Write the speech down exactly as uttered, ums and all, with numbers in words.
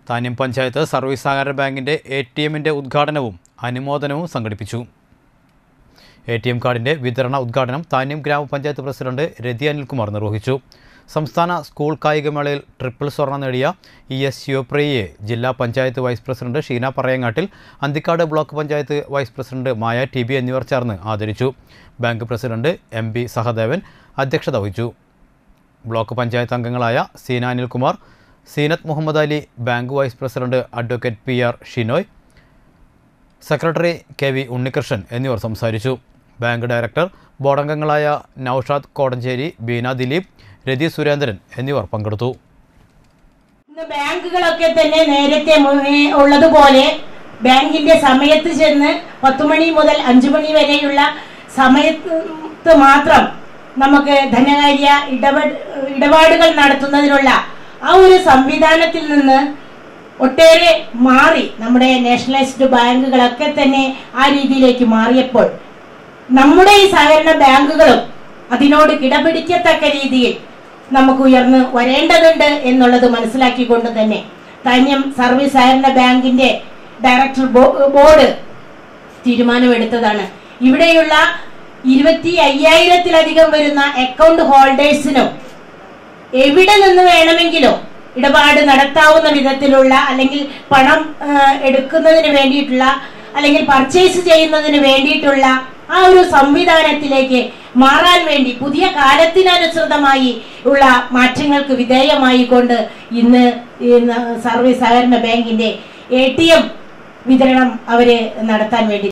Thanyam panchayat service സഹകരണ ബാങ്കിന്റെ A T എമ്മിന്റെ ഉദ്ഘാടനവും അനുമോദനവും സംഘടിപ്പിച്ചു. എ ടി എം കാർഡിന്റെ വിതരണ ഉദ്ഘാടനം താന്യം ഗ്രാമപഞ്ചായത്ത് പ്രസിഡന്റ് രതി അനിൽകുമാർ നിർവഹിച്ചു. സംസ്ഥാന സ്കൂൾ കായികമേളയിൽ ട്രിപ്പിൾ സ്വർണം നേടിയ ഇ എസ് ശിവപ്രിയയെ ജില്ലാ പഞ്ചായത്ത് വൈസ് പ്രസിഡന്റ് ഷീന പറയങ്ങാട്ടിൽ, Anthikad block panchayat vice president Maya T B എന്നിവർ ചേർന്ന് ആദരിച്ചു. Bank president M B Sahadevan അധ്യക്ഷത വഹിച്ചു. ബ്ലോക്ക് പഞ്ചായത്ത് അംഗങ്ങളായ Seena Anilkumar, Seenath Muhammad Ali, bank vice president advocate P R Shinoy, secretary K V Unnikrishnan എന്നിവർ സംസാരിച്ചു. ബാങ്ക് ഡയറക്ടർ, ബോർഡംഗങ്ങളായ നൌഷാദ് കോടഞ്ചേരി, ബീന ദിലീപ്, രതി സുരേന്ദ്രൻ എന്നിവർ പങ്കെടുത്തു. ബാങ്കുകളൊക്കെ തന്നെ നേരത്തെ ഉള്ളതുപോലെ ബാങ്കിന്റെ സമയത്ത് ചെന്ന് പത്തു മണി മുതൽ അഞ്ചു മണി വരെയുള്ള സമയത്ത് മാത്രം നമുക്ക് ധനകാര്യ ഇടപാടുകൾ നടത്തുന്നതിനുള്ള ആ ഒരു സംവിധാനത്തിൽ നിന്ന് ഒട്ടേറെ മാറി നമ്മുടെ നാഷണലൈസ്ഡ് ബാങ്കുകളൊക്കെ തന്നെ ആ രീതിയിലേക്ക് മാറിയപ്പോൾ നമ്മുടെ ഈ സഹകരണ ബാങ്കുകളും അതിനോട് കിടപിടിക്കത്തക്ക രീതിയിൽ നമുക്ക് ഉയർന്നു വരേണ്ടതുണ്ട് എന്നുള്ളത് മനസ്സിലാക്കിക്കൊണ്ട് തന്നെ താന്യം സർവീസ് സഹകരണ ബാങ്കിന്റെ ഡയറക്ടർ ബോർഡ് തീരുമാനമെടുത്തതാണ്. ഇവിടെയുള്ള ഇരുപത്തി അയ്യായിരത്തിലധികം വരുന്ന അക്കൗണ്ട് ഹോൾഡേഴ്സിനും എവിടെ നിന്ന് വേണമെങ്കിലും ഇടപാട് നടത്താവുന്ന വിധത്തിലുള്ള അല്ലെങ്കിൽ പണം എടുക്കുന്നതിന് വേണ്ടിയിട്ടുള്ള അല്ലെങ്കിൽ പർച്ചേസ് ചെയ്യുന്നതിന് വേണ്ടിയിട്ടുള്ള ആ ഒരു സംവിധാനത്തിലേക്ക് മാറാൻ വേണ്ടി പുതിയ കാലത്തിനനുസൃതമായി ഉള്ള മാറ്റങ്ങൾക്ക് വിധേയമായി കൊണ്ട് ഇന്ന് സർവീസ് സഹകരണ ബാങ്കിന്റെ എ ടി എം വിതരണം അവര് നടത്താൻ വേണ്ടി